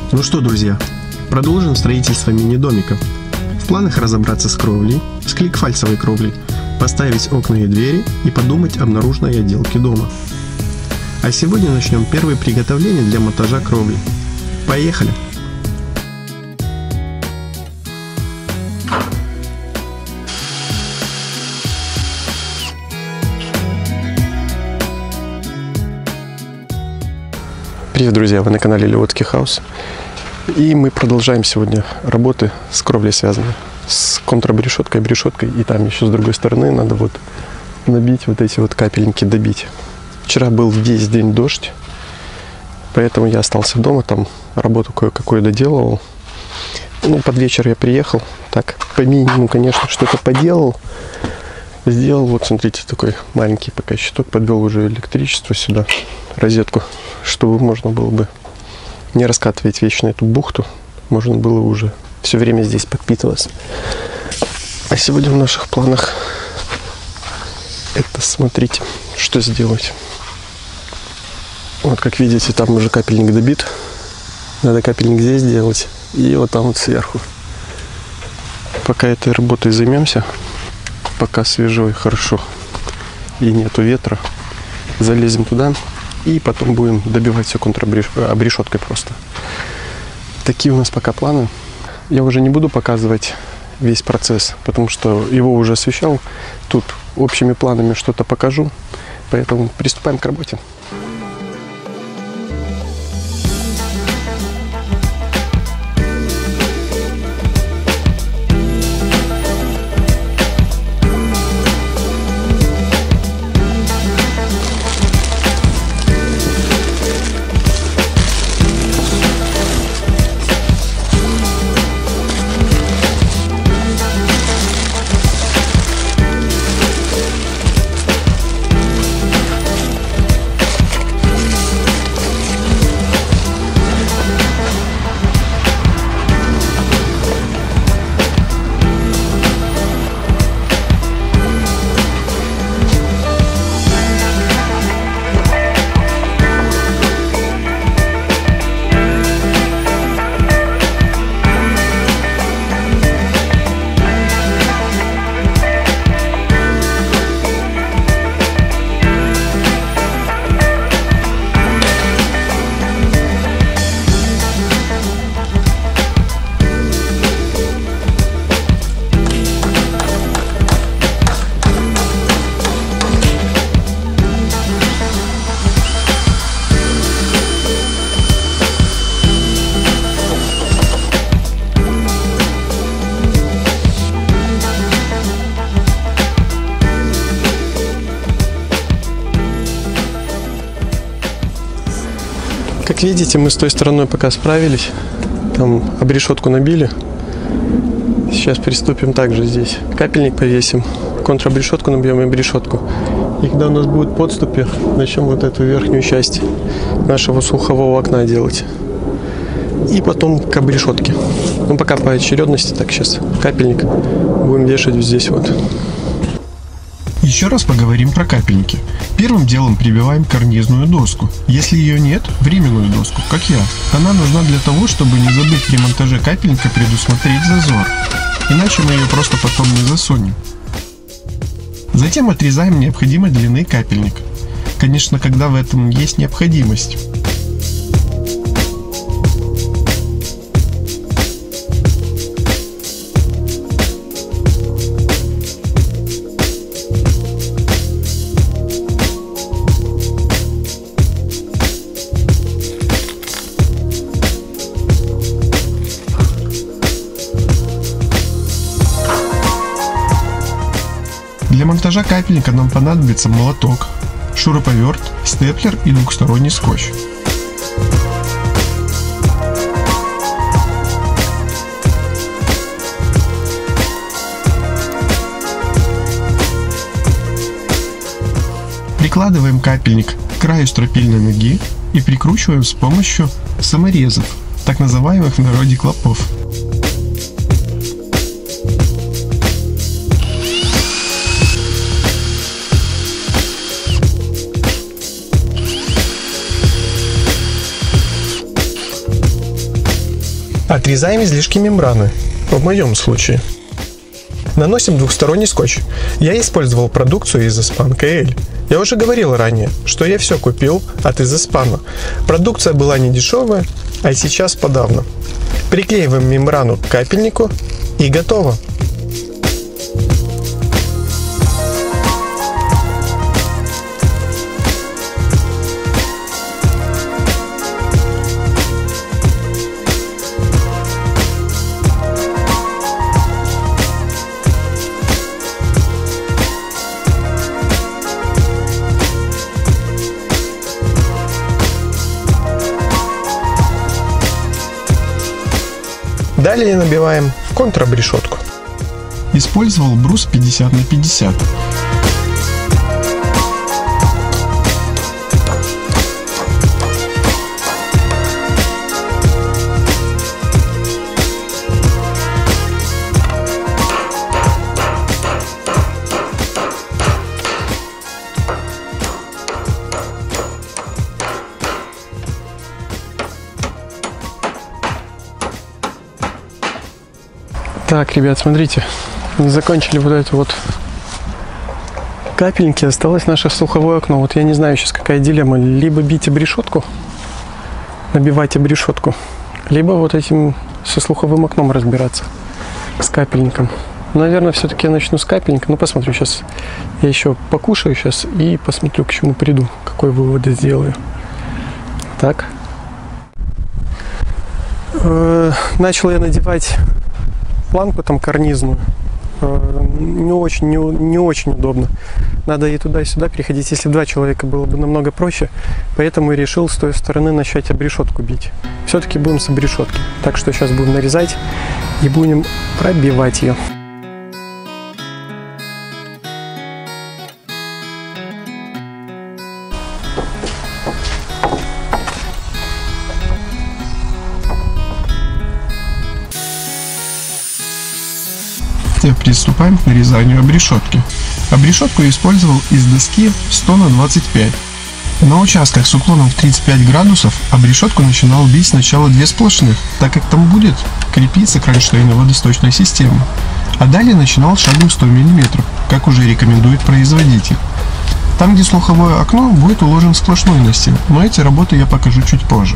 Ну что, друзья, продолжим строительство мини-домика. В планах разобраться с кровлей, с кликфальцевой кровлей, поставить окна и двери и подумать об наружной отделке дома. А сегодня начнем первые приготовления для монтажа кровли. Поехали! Привет, друзья! Вы на канале Левотский хаус. И мы продолжаем сегодня работы с кровлей, связанные с контрабрешеткой, брешеткой. И там еще с другой стороны надо вот набить вот эти вот капельники, добить. Вчера был весь день дождь, поэтому я остался дома, там работу кое-какую доделывал. Ну, под вечер я приехал, так, по минимуму, конечно, что-то поделал. Сделал, вот, смотрите, такой маленький пока щиток, подвел уже электричество сюда, розетку, чтобы можно было бы не раскатывать вечно эту бухту, можно было уже все время здесь подпитываться. А сегодня в наших планах это, смотрите, что сделать. Вот, как видите, там уже капельник добит, надо капельник здесь делать и вот там вот сверху. Пока этой работой займемся, пока свежо и хорошо и нету ветра, залезем туда и потом будем добивать все контрабрешеткой просто. Такие у нас пока планы. Я уже не буду показывать весь процесс, потому что его уже освещал. Тут общими планами что-то покажу, поэтому приступаем к работе. Как видите, мы с той стороной пока справились, там обрешетку набили. Сейчас приступим также здесь. Капельник повесим, контрабрешетку набьем и брешетку. И когда у нас будут подступы, начнем вот эту верхнюю часть нашего слухового окна делать. И потом к обрешетке. Ну, пока по очередности, так сейчас капельник будем вешать вот здесь вот. Еще раз поговорим про капельники. Первым делом прибиваем карнизную доску. Если ее нет, временную доску, как я. Она нужна для того, чтобы не забыть при монтаже капельника предусмотреть зазор. Иначе мы ее просто потом не засунем. Затем отрезаем необходимой длины капельник. Конечно, когда в этом есть необходимость. Для монтажа капельника нам понадобится молоток, шуруповерт, степлер и двухсторонний скотч. Прикладываем капельник к краю стропильной ноги и прикручиваем с помощью саморезов, так называемых в народе клопов. Отрезаем излишки мембраны, в моем случае. Наносим двухсторонний скотч. Я использовал продукцию из Изоспан КЛ. Я уже говорил ранее, что я все купил от Изоспана. Продукция была не дешевая, а сейчас подавно. Приклеиваем мембрану к капельнику и готово. Далее набиваем контрабрешетку. Использовал брус 50 на 50. Так, ребят, смотрите, не закончили вот это вот капельники, осталось наше слуховое окно. Вот я не знаю сейчас, какая дилемма, либо бить об решетку, набивать об решетку, либо вот этим со слуховым окном разбираться, с капельником. Наверное, все-таки я начну с капельника, ну посмотрю сейчас, я еще покушаю сейчас и посмотрю, к чему приду, какой вывод сделаю. Так. Начал я надевать планку там карнизную, не очень удобно. Надо и туда, и сюда переходить. Если 2 человека, было бы намного проще. Поэтому я решил с той стороны начать об решетку бить. Все-таки будем с обрешетки. Так что сейчас будем нарезать и будем пробивать ее. Теперь приступаем к нарезанию обрешетки. Обрешетку я использовал из доски 100 на 25. На участках с уклоном в 35 градусов обрешетку начинал бить сначала 2 сплошных, так как там будет крепиться кронштейн водосточной системы. А далее начинал шагом 100 мм, как уже рекомендует производитель. Там, где слуховое окно, будет уложен сплошной настил, но эти работы я покажу чуть позже.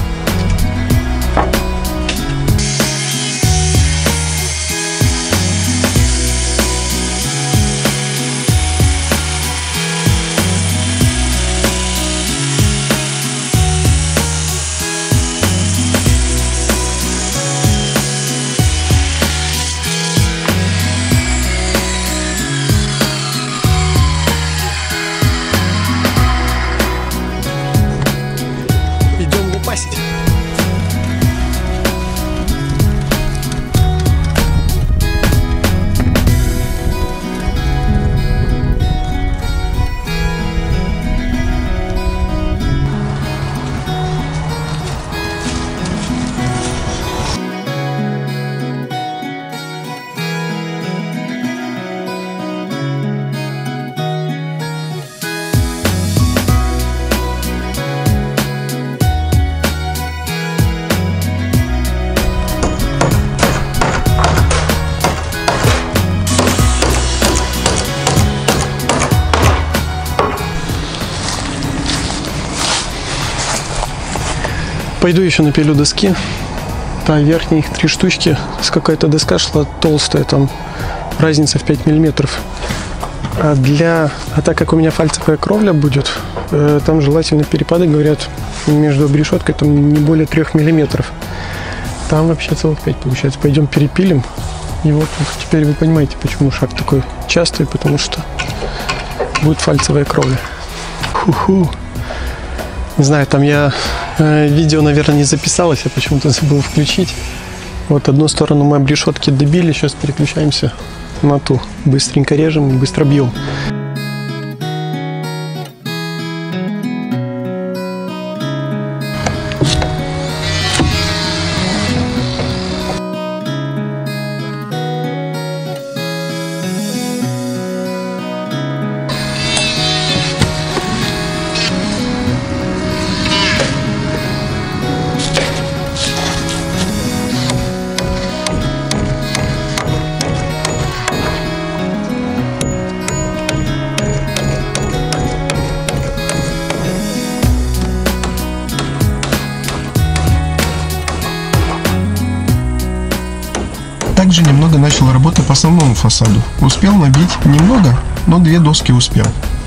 Пойду еще напилю доски. Там верхние их 3 штучки. С какая-то доска шла толстая, там разница в 5 миллиметров. А так как у меня фальцевая кровля будет, там желательно перепады, говорят, между обрешеткой там не более 3 миллиметров. Там вообще целых 5 получается. Пойдем перепилим. И вот теперь вы понимаете, почему шаг такой частый, потому что будет фальцевая кровля. Ху-ху. Не знаю, там я видео, наверное, не записалось, я почему-то забыл включить. Вот одну сторону мы обрешетки добили, сейчас переключаемся на ту. Быстренько режем и быстро бьем. Также немного начал работы по основному фасаду. Успел набить немного, но 2 доски успел.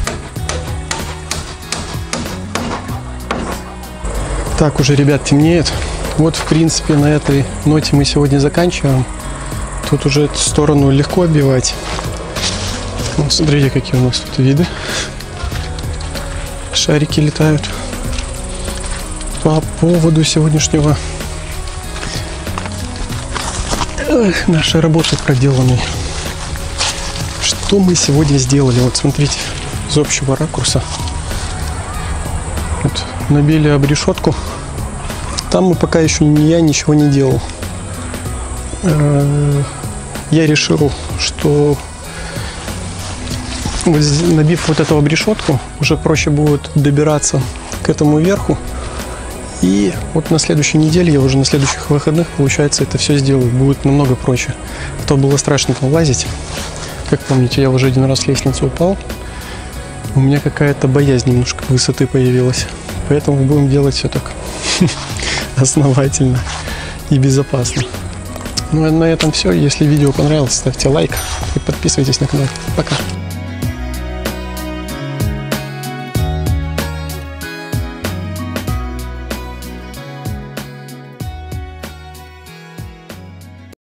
Так, уже, ребят, темнеет. Вот, в принципе, на этой ноте мы сегодня заканчиваем. Тут уже эту сторону легко оббивать. Вот, смотрите, какие у нас тут виды. Шарики летают. По поводу сегодняшнего нашей работы проделанной. Что мы сегодня сделали? Вот смотрите, из общего ракурса. Вот, набили обрешетку. Там мы пока еще я ничего не делал. Я решил, что набив вот эту обрешетку, уже проще будет добираться к этому верху. И вот на следующей неделе, я уже на следующих выходных, получается, это все сделаю. Будет намного проще. А то было страшно там лазить. Как помните, я уже один раз с лестницы упал. У меня какая-то боязнь немножко высоты появилась. Поэтому будем делать все так основательно и безопасно. Ну а на этом все. Если видео понравилось, ставьте лайк и подписывайтесь на канал. Пока.